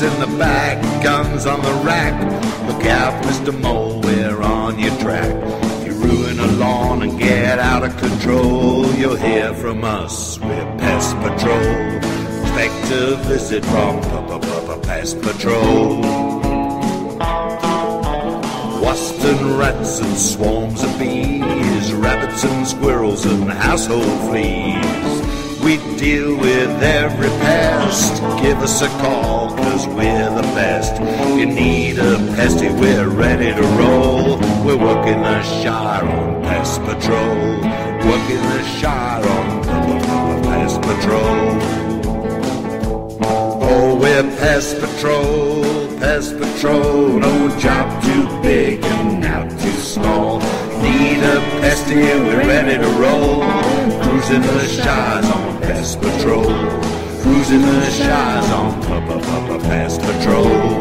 in the back, guns on the rack. Look out, Mr. Mole, we're on your track. You ruin a lawn and get out of control, you'll hear from us, we're Pest Patrol. Expect a visit from Pest Patrol. Wasps and rats and swarms of bees, rabbits and squirrels and household fleas. We deal with every pest. Give us a call, 'cause we're the best. You need a pestie, we're ready to roll. We're working the Shire on Pest Patrol. Working the Shire on Pest Patrol. Oh, we're Pest Patrol, Pest Patrol. No job too big and not too small. Need a pestie, we're ready to roll. Cruising the Shires on Pest Patrol. Cruising the Shires on Pest Patrol.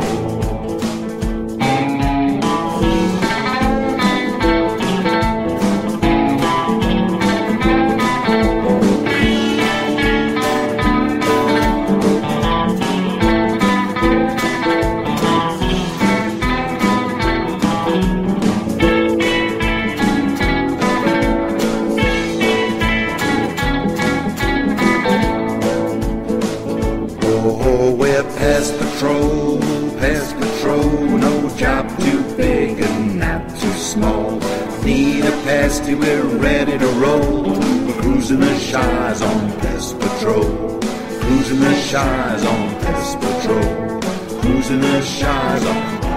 Oh, we're Pest Patrol, Pest Patrol. No job too big and not too small. Need a pestie, we're ready to roll. We're cruising the Shires on Pest Patrol. Cruising the Shires on Pest Patrol. Cruising the Shires on